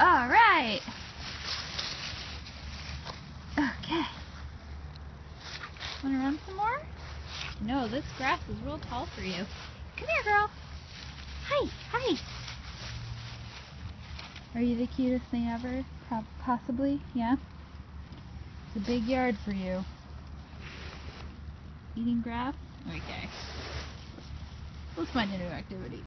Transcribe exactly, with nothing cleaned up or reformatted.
Alright. Okay. Wanna run some more? No, this grass is real tall for you. Come here, girl. Hi, hi. Are you the cutest thing ever? Pro possibly, yeah? It's a big yard for you. Eating grass? Okay. Let's find a new activity.